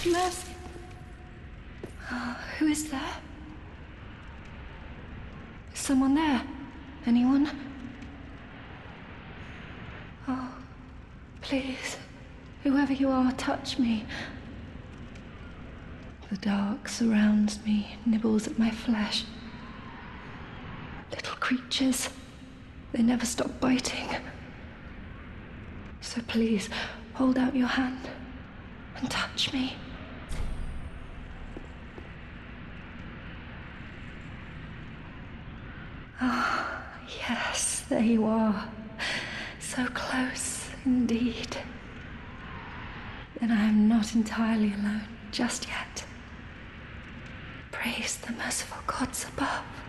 Mercy. Oh, who is there? Is someone there? Anyone? Oh, please, whoever you are, touch me. The dark surrounds me, nibbles at my flesh. Little creatures, they never stop biting. So please, hold out your hand and touch me. Ah, yes, there you are. So close, indeed. Then I am not entirely alone just yet. Praise the merciful gods above.